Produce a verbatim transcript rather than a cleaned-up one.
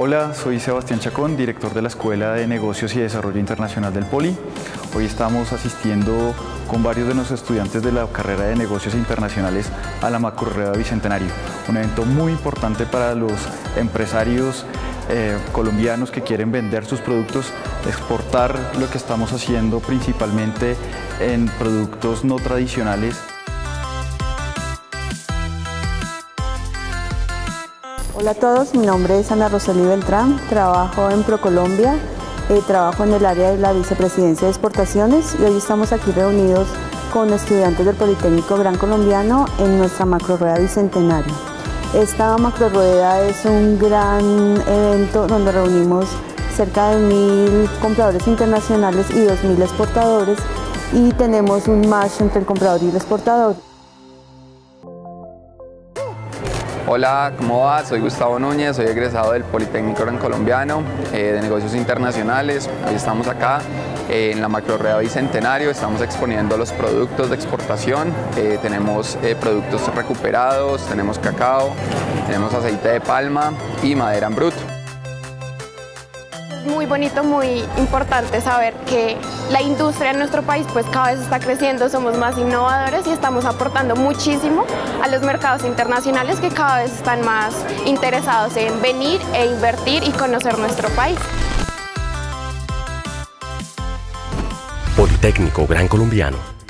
Hola, soy Sebastián Chacón, director de la Escuela de Negocios y Desarrollo Internacional del Poli. Hoy estamos asistiendo con varios de nuestros estudiantes de la carrera de Negocios Internacionales a la Macrorueda Bicentenario, un evento muy importante para los empresarios eh, colombianos que quieren vender sus productos, exportar lo que estamos haciendo principalmente en productos no tradicionales. Hola a todos, mi nombre es Ana Rosely Beltrán, trabajo en ProColombia, eh, trabajo en el área de la Vicepresidencia de Exportaciones y hoy estamos aquí reunidos con estudiantes del Politécnico Gran Colombiano en nuestra Macrorueda Bicentenario. Esta Macrorueda es un gran evento donde reunimos cerca de mil compradores internacionales y dos mil exportadores y tenemos un match entre el comprador y el exportador. Hola, ¿cómo va? Soy Gustavo Núñez, soy egresado del Politécnico Gran Colombiano eh, de Negocios Internacionales. Hoy estamos acá eh, en la Macrorueda Bicentenario, estamos exponiendo los productos de exportación. Eh, tenemos eh, productos recuperados, tenemos cacao, tenemos aceite de palma y madera en bruto. Muy bonito, muy importante saber que la industria en nuestro país pues cada vez está creciendo, somos más innovadores y estamos aportando muchísimo a los mercados internacionales que cada vez están más interesados en venir e invertir y conocer nuestro país. Politécnico Gran Colombiano.